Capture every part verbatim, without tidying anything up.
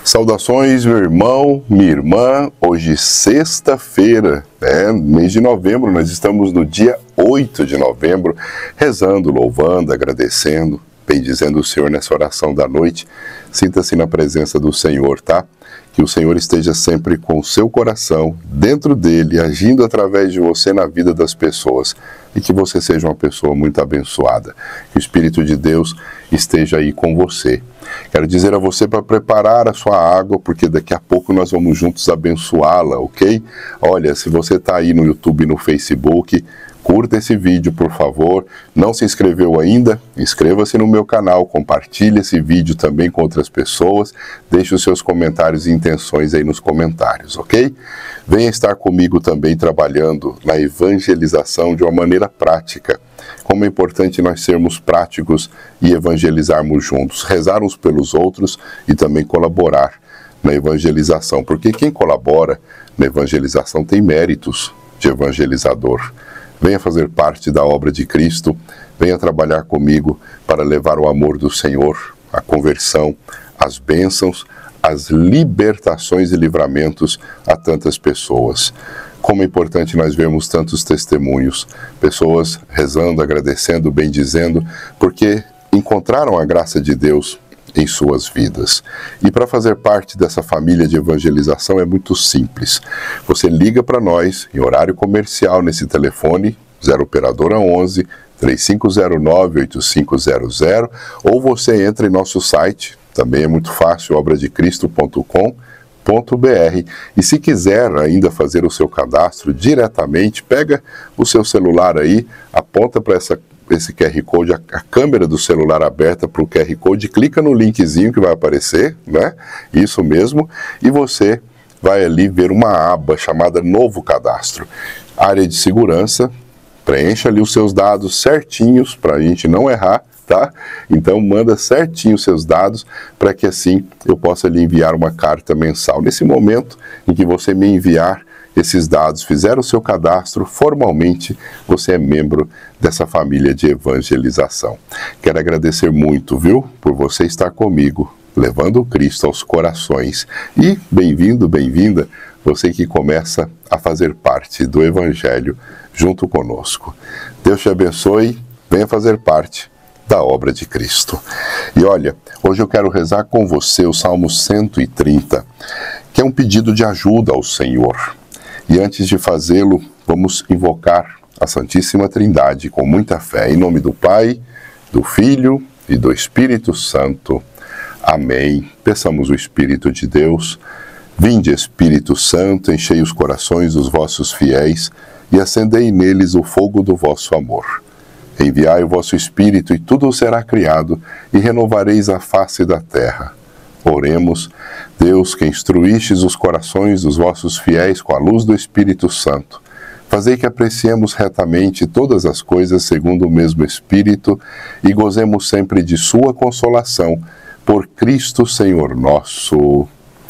Saudações, meu irmão, minha irmã. Hoje, sexta-feira, né, mês de novembro, nós estamos no dia oito de novembro, rezando, louvando, agradecendo, bendizendo o Senhor nessa oração da noite. Sinta-se na presença do Senhor, tá? Que o Senhor esteja sempre com o seu coração, dentro dele, agindo através de você na vida das pessoas. E que você seja uma pessoa muito abençoada. Que o Espírito de Deus esteja aí com você. Quero dizer a você para preparar a sua água, porque daqui a pouco nós vamos juntos abençoá-la, ok? Olha, se você está aí no YouTube e no Facebook, curta esse vídeo, por favor. Não se inscreveu ainda? Inscreva-se no meu canal, compartilhe esse vídeo também com outras pessoas, deixe os seus comentários e intenções aí nos comentários, ok? Venha estar comigo também trabalhando na evangelização de uma maneira prática. Como é importante nós sermos práticos e evangelizarmos juntos, rezar uns pelos outros e também colaborar na evangelização, porque quem colabora na evangelização tem méritos de evangelizador. Venha fazer parte da obra de Cristo, venha trabalhar comigo para levar o amor do Senhor, a conversão, as bênçãos, as libertações e livramentos a tantas pessoas. Como é importante nós vermos tantos testemunhos, pessoas rezando, agradecendo, bendizendo, porque encontraram a graça de Deus em suas vidas. E para fazer parte dessa família de evangelização é muito simples. Você liga para nós em horário comercial nesse telefone, zero operadora onze, três cinco zero nove, oito cinco zero zero, ou você entra em nosso site, também é muito fácil, obra de cristo ponto com ponto br. E se quiser ainda fazer o seu cadastro diretamente, pega o seu celular aí, aponta para essa esse Q R Code, a, a câmera do celular aberta para o Q R Code, clica no linkzinho que vai aparecer, né? Isso mesmo, e você vai ali ver uma aba chamada Novo Cadastro. Área de segurança, preencha ali os seus dados certinhos para a gente não errar, tá? Então manda certinho os seus dados para que assim eu possa lhe enviar uma carta mensal. Nesse momento em que você me enviar esses dados, fizer o seu cadastro, formalmente você é membro dessa família de evangelização. Quero agradecer muito, viu, por você estar comigo, levando o Cristo aos corações. E bem-vindo, bem-vinda, você que começa a fazer parte do Evangelho junto conosco. Deus te abençoe, venha fazer parte da obra de Cristo. E olha, hoje eu quero rezar com você o Salmo cento e trinta, que é um pedido de ajuda ao Senhor. E antes de fazê-lo, vamos invocar a Santíssima Trindade com muita fé, em nome do Pai, do Filho e do Espírito Santo. Amém. Peçamos o Espírito de Deus. Vinde, Espírito Santo, enchei os corações dos vossos fiéis e acendei neles o fogo do vosso amor. Enviai o vosso Espírito e tudo será criado e renovareis a face da terra. Oremos. Deus, que instruístes os corações dos vossos fiéis com a luz do Espírito Santo, fazei que apreciemos retamente todas as coisas segundo o mesmo Espírito e gozemos sempre de sua consolação, por Cristo Senhor nosso.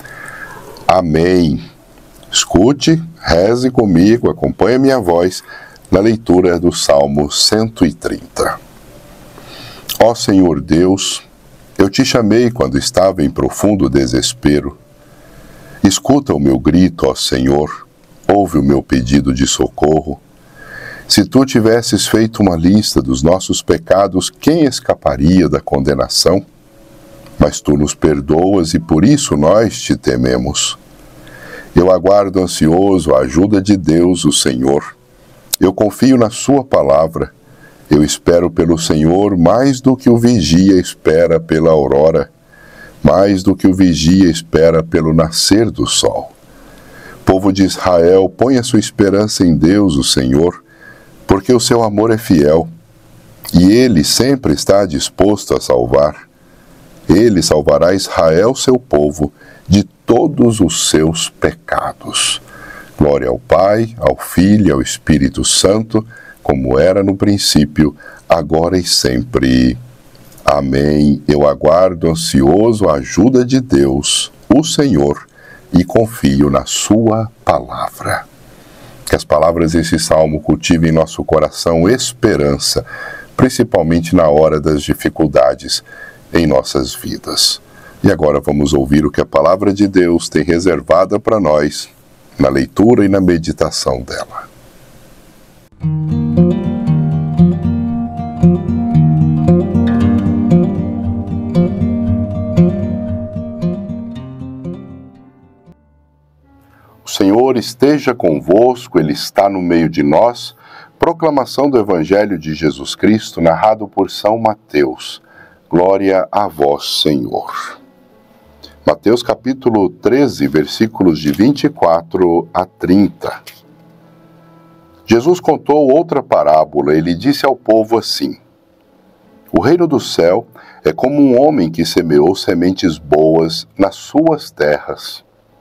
Amém. Escute, reze comigo, acompanhe a minha voz na leitura do Salmo cento e trinta. Ó Senhor Deus, eu te chamei quando estava em profundo desespero. Escuta o meu grito, ó Senhor, ouve o meu pedido de socorro. Se tu tivesses feito uma lista dos nossos pecados, quem escaparia da condenação? Mas tu nos perdoas e por isso nós te tememos. Eu aguardo ansioso a ajuda de Deus, o Senhor. Eu confio na sua palavra. Eu espero pelo Senhor mais do que o vigia espera pela aurora, mais do que o vigia espera pelo nascer do sol. Povo de Israel, põe a sua esperança em Deus, o Senhor, porque o seu amor é fiel, e Ele sempre está disposto a salvar. Ele salvará Israel, seu povo, de todos os seus pecados. Glória ao Pai, ao Filho e ao Espírito Santo, como era no princípio, agora e sempre. Amém. Eu aguardo ansioso a ajuda de Deus, o Senhor, e confio na sua palavra. Que as palavras desse salmo cultivem em nosso coração esperança, principalmente na hora das dificuldades em nossas vidas. E agora vamos ouvir o que a palavra de Deus tem reservada para nós na leitura e na meditação dela. O Senhor esteja convosco, Ele está no meio de nós. Proclamação do Evangelho de Jesus Cristo, narrado por São Mateus. Glória a vós, Senhor. Mateus capítulo treze, versículos de vinte e quatro a trinta. Jesus contou outra parábola. Ele disse ao povo assim: O reino do céu é como um homem que semeou sementes boas nas suas terras.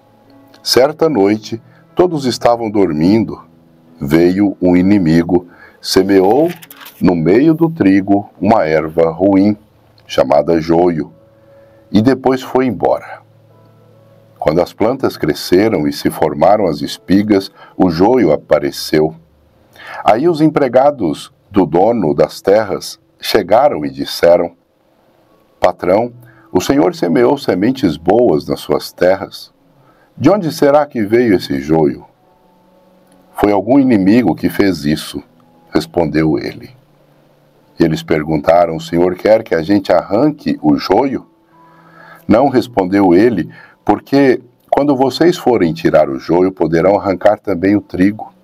Certa noite, todos estavam dormindo. Veio um inimigo, semeou no meio do trigo uma erva ruim, chamada joio, e depois foi embora. Quando as plantas cresceram e se formaram as espigas, o joio apareceu. Aí os empregados do dono das terras chegaram e disseram: Patrão, o senhor semeou sementes boas nas suas terras. De onde será que veio esse joio? Foi algum inimigo que fez isso, respondeu ele. E eles perguntaram: O senhor quer que a gente arranque o joio? Não, respondeu ele, porque quando vocês forem tirar o joio, poderão arrancar também o trigo.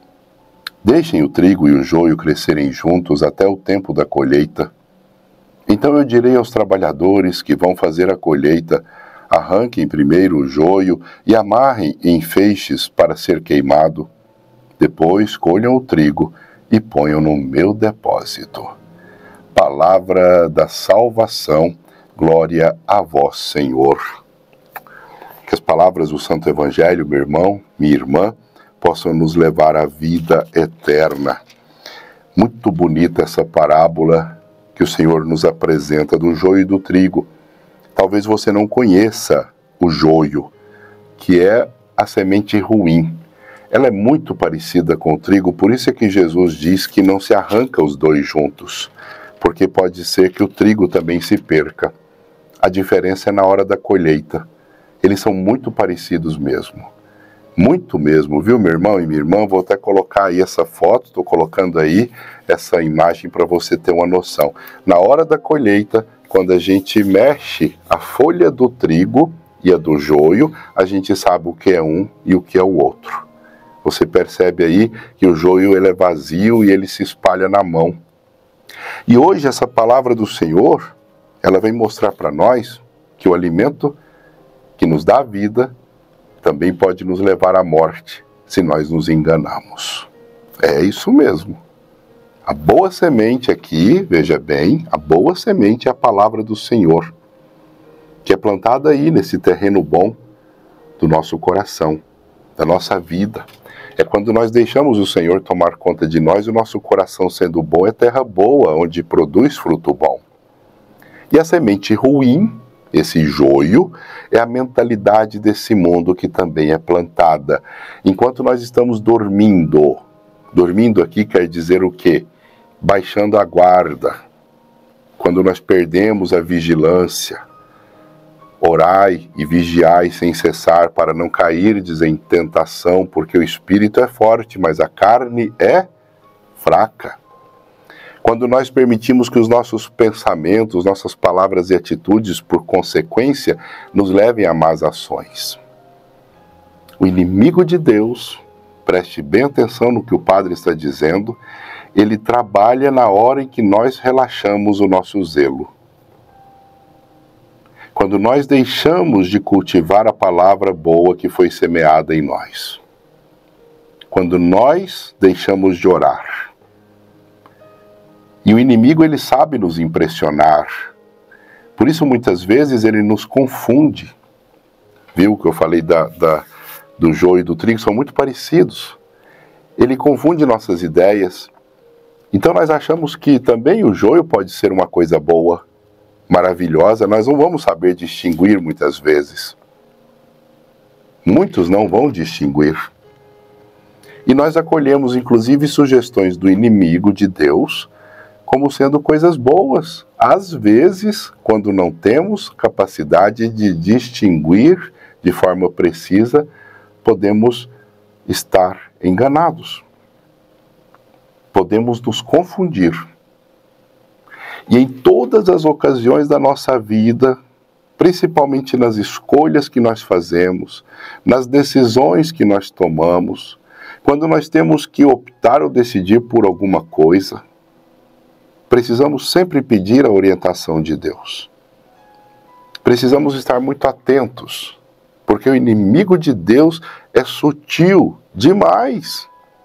Deixem o trigo e o joio crescerem juntos até o tempo da colheita. Então eu direi aos trabalhadores que vão fazer a colheita: arranquem primeiro o joio e amarrem em feixes para ser queimado. Depois colham o trigo e ponham no meu depósito. Palavra da salvação, glória a vós, Senhor. Que as palavras do Santo Evangelho, meu irmão, minha irmã, possam nos levar à vida eterna. Muito bonita essa parábola que o Senhor nos apresenta do joio e do trigo. Talvez você não conheça o joio, que é a semente ruim. Ela é muito parecida com o trigo, por isso é que Jesus diz que não se arranca os dois juntos, porque pode ser que o trigo também se perca. A diferença é na hora da colheita. Eles são muito parecidos mesmo. Muito mesmo, viu, meu irmão e minha irmã? Vou até colocar aí essa foto, estou colocando aí essa imagem para você ter uma noção. Na hora da colheita, quando a gente mexe a folha do trigo e a do joio, a gente sabe o que é um e o que é o outro. Você percebe aí que o joio ele é vazio e ele se espalha na mão. E hoje essa palavra do Senhor, ela vem mostrar para nós que o alimento que nos dá a vida também pode nos levar à morte, se nós nos enganamos. É isso mesmo. A boa semente aqui, veja bem, a boa semente é a palavra do Senhor, que é plantada aí nesse terreno bom do nosso coração, da nossa vida. É quando nós deixamos o Senhor tomar conta de nós, o nosso coração sendo bom é terra boa, onde produz fruto bom. E a semente ruim, esse joio, é a mentalidade desse mundo que também é plantada. Enquanto nós estamos dormindo, dormindo aqui quer dizer o quê? Baixando a guarda. Quando nós perdemos a vigilância, orai e vigiai sem cessar para não cairdes em tentação, porque o espírito é forte, mas a carne é fraca. Quando nós permitimos que os nossos pensamentos, nossas palavras e atitudes, por consequência, nos levem a más ações. O inimigo de Deus, preste bem atenção no que o padre está dizendo, ele trabalha na hora em que nós relaxamos o nosso zelo. Quando nós deixamos de cultivar a palavra boa que foi semeada em nós. Quando nós deixamos de orar. E o inimigo, ele sabe nos impressionar. Por isso, muitas vezes, ele nos confunde. Viu que eu falei da, da, do joio e do trigo? São muito parecidos. Ele confunde nossas ideias. Então, nós achamos que também o joio pode ser uma coisa boa, maravilhosa. Nós não vamos saber distinguir muitas vezes. Muitos não vão distinguir. E nós acolhemos, inclusive, sugestões do inimigo de Deus como sendo coisas boas, às vezes, quando não temos capacidade de distinguir de forma precisa, podemos estar enganados. Podemos nos confundir. E em todas as ocasiões da nossa vida, principalmente nas escolhas que nós fazemos, nas decisões que nós tomamos, quando nós temos que optar ou decidir por alguma coisa, precisamos sempre pedir a orientação de Deus. Precisamos estar muito atentos, porque o inimigo de Deus é sutil demais.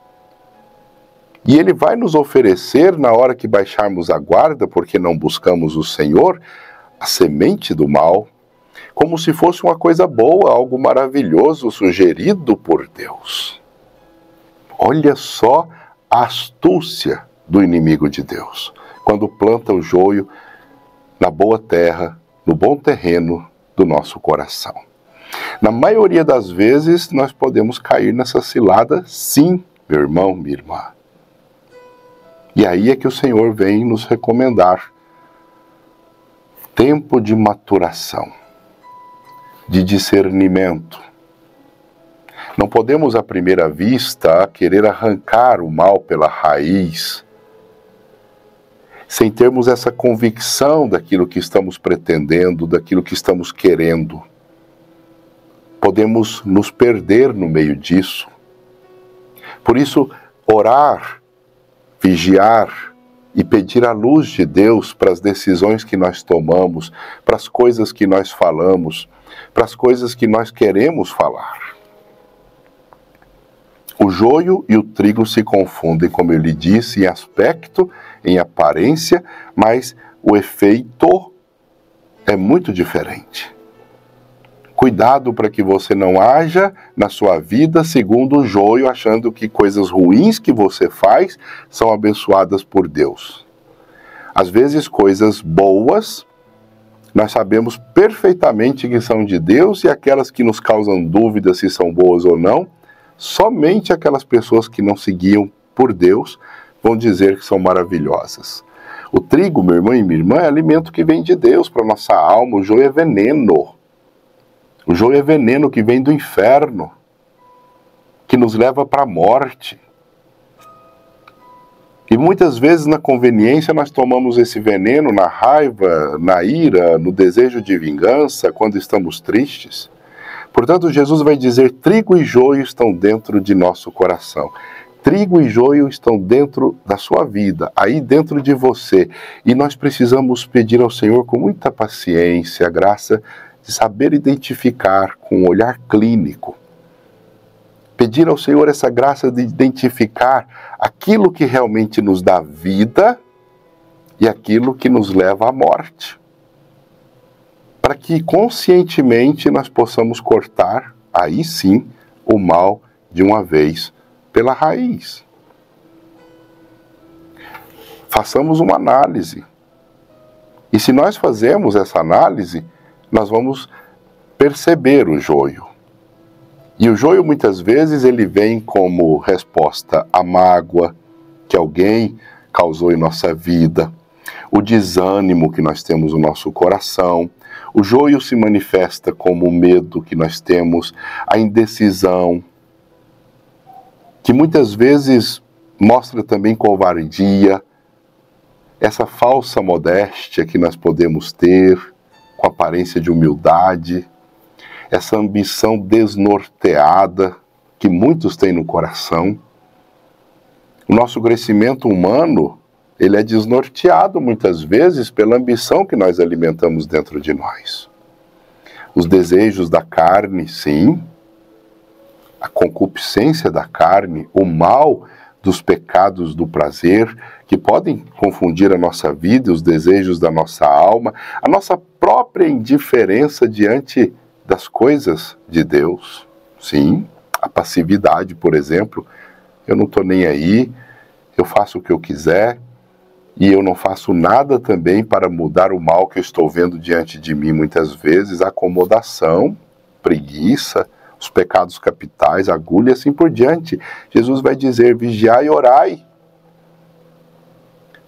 E ele vai nos oferecer, na hora que baixarmos a guarda, porque não buscamos o Senhor, a semente do mal, como se fosse uma coisa boa, algo maravilhoso, sugerido por Deus. Olha só a astúcia do inimigo de Deus, quando planta o joio na boa terra, no bom terreno do nosso coração. Na maioria das vezes, nós podemos cair nessa cilada, sim, meu irmão, minha irmã. E aí é que o Senhor vem nos recomendar tempo de maturação, de discernimento. Não podemos, à primeira vista, querer arrancar o mal pela raiz, sem termos essa convicção daquilo que estamos pretendendo, daquilo que estamos querendo. Podemos nos perder no meio disso. Por isso, orar, vigiar e pedir a luz de Deus para as decisões que nós tomamos, para as coisas que nós falamos, para as coisas que nós queremos falar. O joio e o trigo se confundem, como eu lhe disse, em aspecto, em aparência, mas o efeito é muito diferente. Cuidado para que você não haja na sua vida segundo o joio, achando que coisas ruins que você faz são abençoadas por Deus. Às vezes, coisas boas, nós sabemos perfeitamente que são de Deus, e aquelas que nos causam dúvidas se são boas ou não, somente aquelas pessoas que não seguiam por Deus vão dizer que são maravilhosas. O trigo, meu irmão e minha irmã, é alimento que vem de Deus para a nossa alma. O joio é veneno. O joio é veneno que vem do inferno, que nos leva para a morte. E muitas vezes, na conveniência, nós tomamos esse veneno na raiva, na ira, no desejo de vingança, quando estamos tristes. Portanto, Jesus vai dizer: trigo e joio estão dentro de nosso coração. Trigo e joio estão dentro da sua vida, aí dentro de você. E nós precisamos pedir ao Senhor com muita paciência a graça de saber identificar com um olhar clínico. Pedir ao Senhor essa graça de identificar aquilo que realmente nos dá vida e aquilo que nos leva à morte. Para que conscientemente nós possamos cortar, aí sim, o mal de uma vez pela raiz. Façamos uma análise. E se nós fazemos essa análise, nós vamos perceber o joio. E o joio, muitas vezes, ele vem como resposta à mágoa que alguém causou em nossa vida, o desânimo que nós temos no nosso coração. O joio se manifesta como o medo que nós temos, a indecisão, que muitas vezes mostra também covardia, essa falsa modéstia que nós podemos ter, com aparência de humildade, essa ambição desnorteada que muitos têm no coração. O nosso crescimento humano, ele é desnorteado muitas vezes pela ambição que nós alimentamos dentro de nós. Os desejos da carne, sim, a concupiscência da carne, o mal dos pecados do prazer, que podem confundir a nossa vida, os desejos da nossa alma, a nossa própria indiferença diante das coisas de Deus. Sim, a passividade, por exemplo. Eu não estou nem aí, eu faço o que eu quiser, e eu não faço nada também para mudar o mal que eu estou vendo diante de mim muitas vezes, acomodação, preguiça, os pecados capitais, a gula e assim por diante. Jesus vai dizer: vigiai e orai.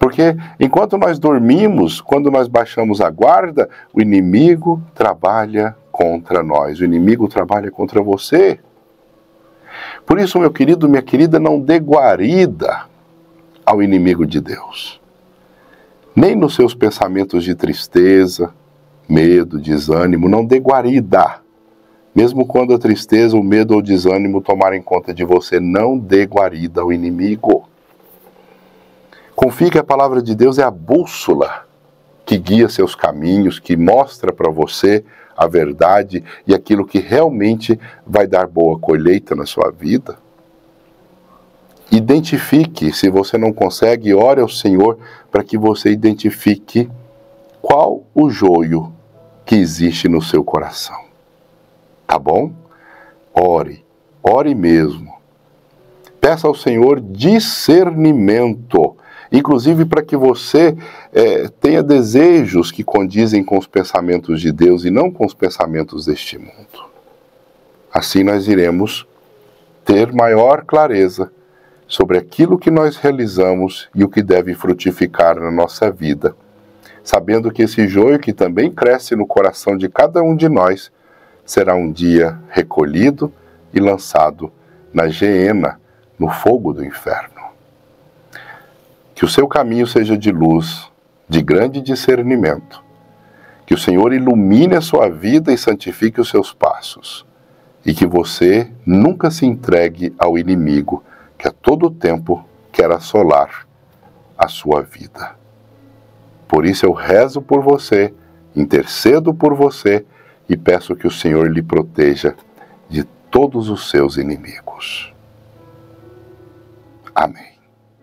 Porque enquanto nós dormimos, quando nós baixamos a guarda, o inimigo trabalha contra nós, o inimigo trabalha contra você. Por isso, meu querido, minha querida, não dê guarida ao inimigo de Deus. Nem nos seus pensamentos de tristeza, medo, desânimo, não dê guarida. Mesmo quando a tristeza, o medo ou o desânimo tomarem conta de você, não dê guarida ao inimigo. Confie que a palavra de Deus é a bússola que guia seus caminhos, que mostra para você a verdade e aquilo que realmente vai dar boa colheita na sua vida. Identifique, se você não consegue, ore ao Senhor para que você identifique qual o joio que existe no seu coração. Tá bom? Ore, ore mesmo. Peça ao Senhor discernimento, inclusive para que você é, tenha desejos que condizem com os pensamentos de Deus e não com os pensamentos deste mundo. Assim nós iremos ter maior clareza sobre aquilo que nós realizamos e o que deve frutificar na nossa vida, sabendo que esse joio que também cresce no coração de cada um de nós será um dia recolhido e lançado na geena, no fogo do inferno. Que o seu caminho seja de luz, de grande discernimento. Que o Senhor ilumine a sua vida e santifique os seus passos. E que você nunca se entregue ao inimigo, que a todo tempo quer assolar a sua vida. Por isso eu rezo por você, intercedo por você e peço que o Senhor lhe proteja de todos os seus inimigos. Amém.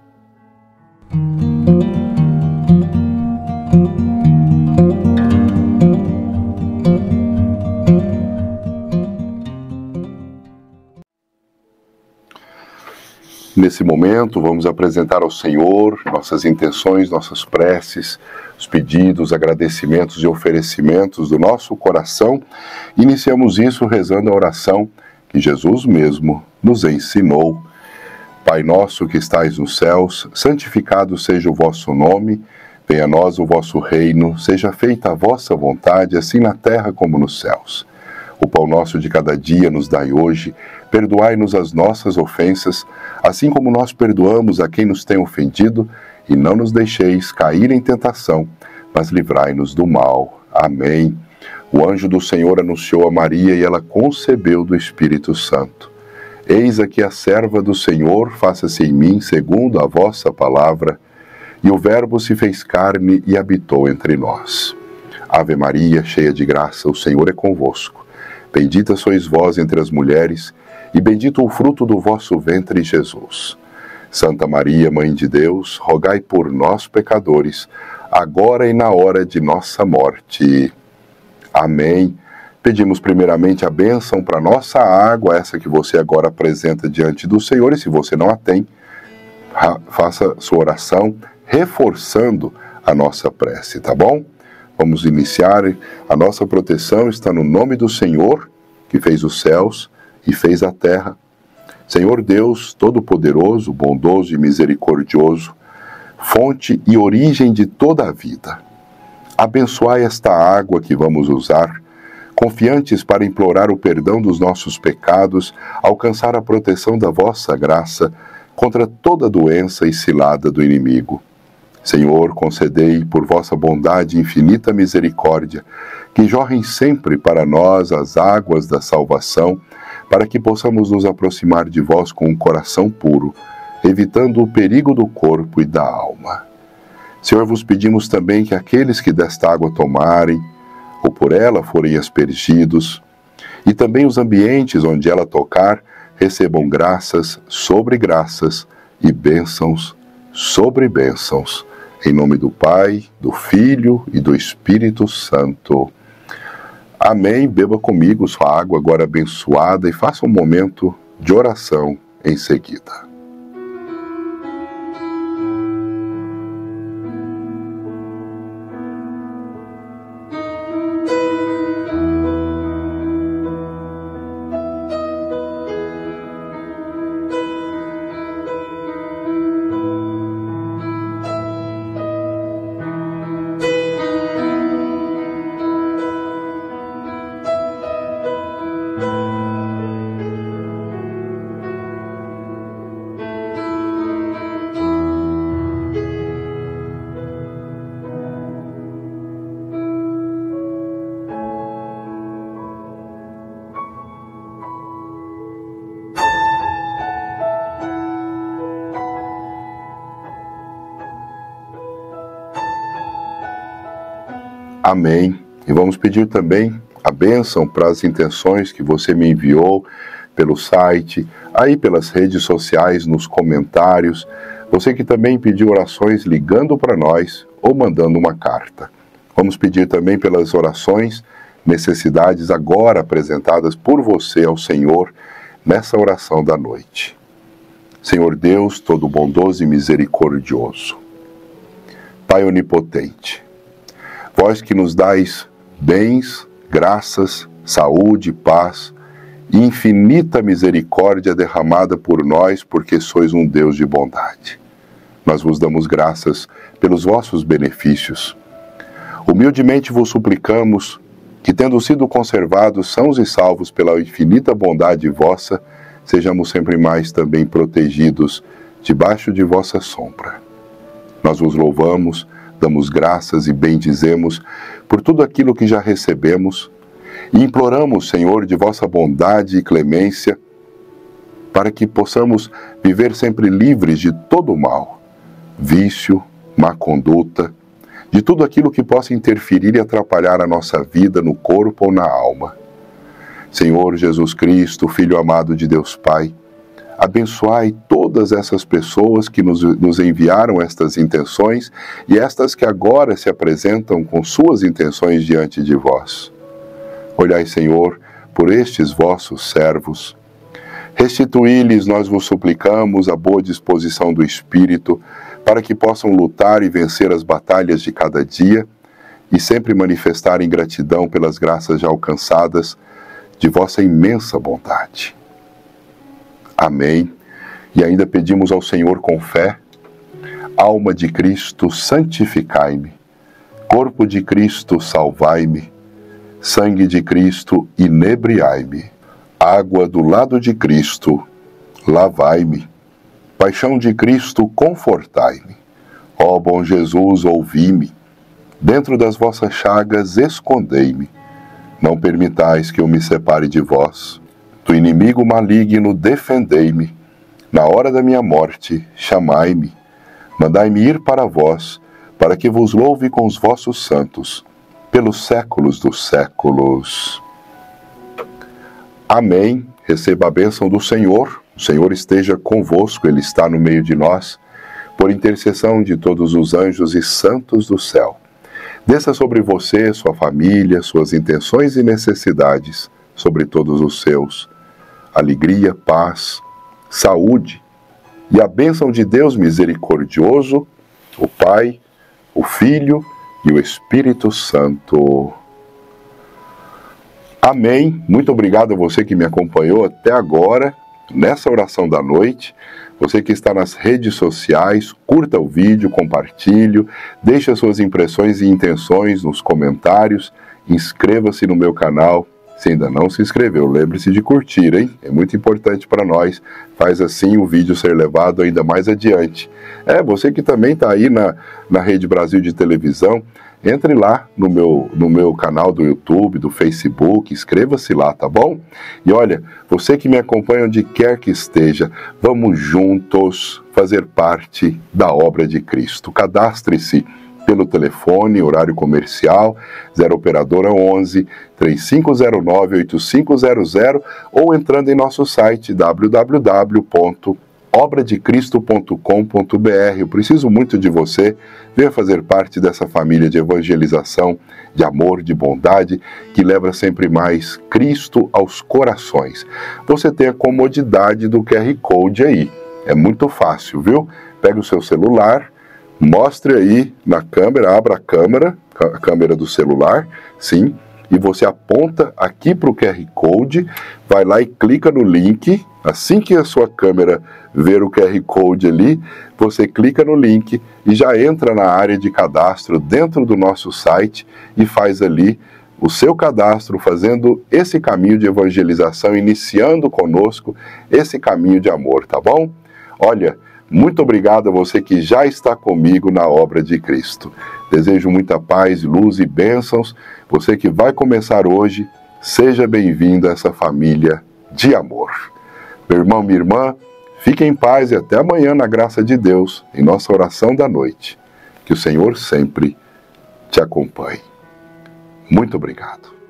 Nesse momento, vamos apresentar ao Senhor nossas intenções, nossas preces, os pedidos, agradecimentos e oferecimentos do nosso coração. Iniciamos isso rezando a oração que Jesus mesmo nos ensinou. Pai nosso que estais nos céus, santificado seja o vosso nome, venha a nós o vosso reino, seja feita a vossa vontade, assim na terra como nos céus. O pão nosso de cada dia nos dai hoje, perdoai-nos as nossas ofensas, assim como nós perdoamos a quem nos tem ofendido, e não nos deixeis cair em tentação, mas livrai-nos do mal. Amém. O anjo do Senhor anunciou a Maria e ela concebeu do Espírito Santo. Eis aqui a serva do Senhor, faça-se em mim segundo a vossa palavra. E o Verbo se fez carne e habitou entre nós. Ave Maria, cheia de graça, o Senhor é convosco. Bendita sois vós entre as mulheres, e bendito o fruto do vosso ventre, Jesus. Santa Maria, Mãe de Deus, rogai por nós, pecadores, agora e na hora de nossa morte. Amém. Pedimos primeiramente a bênção para nossa água, essa que você agora apresenta diante do Senhor, e se você não a tem, faça sua oração reforçando a nossa prece, tá bom? Vamos iniciar. A nossa proteção está no nome do Senhor, que fez os céus e fez a terra. Senhor Deus, Todo-Poderoso, bondoso e misericordioso, fonte e origem de toda a vida, abençoai esta água que vamos usar, confiantes para implorar o perdão dos nossos pecados, alcançar a proteção da vossa graça contra toda doença e cilada do inimigo. Senhor, concedei, por vossa bondade e infinita misericórdia, que jorrem sempre para nós as águas da salvação, para que possamos nos aproximar de vós com um coração puro, evitando o perigo do corpo e da alma. Senhor, vos pedimos também que aqueles que desta água tomarem, ou por ela forem aspergidos, e também os ambientes onde ela tocar, recebam graças sobre graças e bênçãos sobre bênçãos. Em nome do Pai, do Filho e do Espírito Santo. Amém. Beba comigo sua água agora abençoada e faça um momento de oração em seguida. Amém. E vamos pedir também a bênção para as intenções que você me enviou pelo site, aí pelas redes sociais, nos comentários. Você que também pediu orações ligando para nós ou mandando uma carta. Vamos pedir também pelas orações, necessidades agora apresentadas por você ao Senhor nessa oração da noite. Senhor Deus, todo bondoso e misericordioso, Pai onipotente, vós que nos dais bens, graças, saúde, paz e infinita misericórdia derramada por nós, porque sois um Deus de bondade. Nós vos damos graças pelos vossos benefícios. Humildemente vos suplicamos que, tendo sido conservados sãos e salvos pela infinita bondade vossa, sejamos sempre mais também protegidos debaixo de vossa sombra. Nós vos louvamos, damos graças e bendizemos por tudo aquilo que já recebemos e imploramos, Senhor, de vossa bondade e clemência, para que possamos viver sempre livres de todo o mal, vício, má conduta, de tudo aquilo que possa interferir e atrapalhar a nossa vida no corpo ou na alma. Senhor Jesus Cristo, Filho amado de Deus Pai, abençoai todas essas pessoas que nos, nos enviaram estas intenções e estas que agora se apresentam com suas intenções diante de vós. Olhai, Senhor, por estes vossos servos. Restituí-lhes, nós vos suplicamos, a boa disposição do Espírito, para que possam lutar e vencer as batalhas de cada dia e sempre manifestarem gratidão pelas graças já alcançadas de vossa imensa bondade. Amém. E ainda pedimos ao Senhor com fé: alma de Cristo, santificai-me. Corpo de Cristo, salvai-me. Sangue de Cristo, inebriai-me. Água do lado de Cristo, lavai-me. Paixão de Cristo, confortai-me. Ó bom Jesus, ouvi-me. Dentro das vossas chagas, escondei-me. Não permitais que eu me separe de vós. Do inimigo maligno, defendei-me. Na hora da minha morte, chamai-me. Mandai-me ir para vós, para que vos louve com os vossos santos, pelos séculos dos séculos. Amém. Receba a bênção do Senhor. O Senhor esteja convosco, Ele está no meio de nós. Por intercessão de todos os anjos e santos do céu, desça sobre você, sua família, suas intenções e necessidades, sobre todos os seus, alegria, paz, saúde e a bênção de Deus misericordioso, o Pai, o Filho e o Espírito Santo. Amém. Muito obrigado a você que me acompanhou até agora, nessa oração da noite. Você que está nas redes sociais, curta o vídeo, compartilhe, deixe as suas impressões e intenções nos comentários, inscreva-se no meu canal. Se ainda não se inscreveu, lembre-se de curtir, hein? É muito importante para nós, faz assim o vídeo ser levado ainda mais adiante. É, você que também está aí na, na Rede Brasil de televisão, entre lá no meu, no meu canal do YouTube, do Facebook, inscreva-se lá, tá bom? E olha, você que me acompanha onde quer que esteja, vamos juntos fazer parte da obra de Cristo. Cadastre-se pelo telefone, horário comercial, zero operadora onze, três cinco zero nove, oito cinco zero zero, ou entrando em nosso site w w w ponto obra de cristo ponto com ponto b r. Eu preciso muito de você. Venha fazer parte dessa família de evangelização, de amor, de bondade, que leva sempre mais Cristo aos corações. Você tem a comodidade do Q R Code aí. É muito fácil, viu? Pega o seu celular, mostre aí na câmera, abra a câmera, a câmera do celular, sim, e você aponta aqui para o Q R Code, vai lá e clica no link. Assim que a sua câmera ver o Q R Code ali, você clica no link e já entra na área de cadastro dentro do nosso site e faz ali o seu cadastro, fazendo esse caminho de evangelização, iniciando conosco esse caminho de amor, tá bom? Olha, muito obrigado a você que já está comigo na obra de Cristo. Desejo muita paz, luz e bênçãos. Você que vai começar hoje, seja bem-vindo a essa família de amor. Meu irmão, minha irmã, fique em paz e até amanhã na graça de Deus, em nossa oração da noite. Que o Senhor sempre te acompanhe. Muito obrigado.